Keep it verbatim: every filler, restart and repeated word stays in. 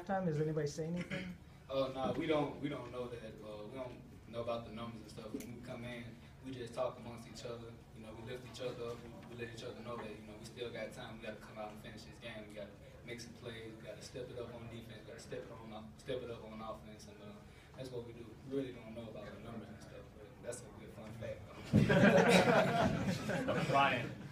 halftime? Does anybody say anything? Oh no, we don't. We don't know that. Uh, we don't know about the numbers and stuff. When we come in, we just talk amongst each other. You know, we lift each other up. We, we let each other know that you know we still got time. We got to come out and finish this game. We got to make some plays. We got to step it up on defense. We got to step it on step it up on offense, and uh, that's what we do. We really don't know about the numbers and stuff, but that's a good fun fact. Brian.